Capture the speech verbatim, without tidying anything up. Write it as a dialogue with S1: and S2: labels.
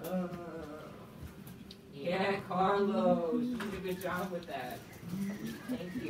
S1: Uh, yeah, Carlos, you did a good job with that. Thank you.